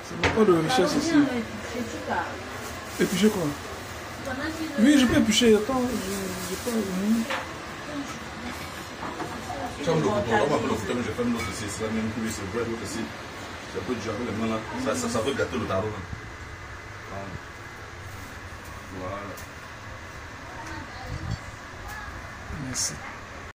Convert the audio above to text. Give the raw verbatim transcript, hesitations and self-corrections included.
C'est pas de richesse ici. Éplucher quoi? Oui, je peux éplucher. Attends, je pas. Tu as le couteau, là, on va le couteau, mais je fais l'autre aussi. C'est la même couille, c'est vrai, l'autre aussi. C'est un peu dur avec les mains là. Ça, ça, ça veut gâter le tarot là. Voilà. Merci.